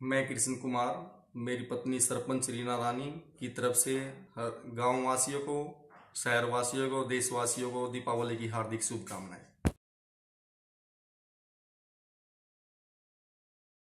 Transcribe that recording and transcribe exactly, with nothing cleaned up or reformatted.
मैं कृष्ण कुमार, मेरी पत्नी सरपंच रीना रानी की तरफ से गांव वासियों को, शहर वासियों को, देशवासियों को दीपावली की हार्दिक शुभकामनाएं।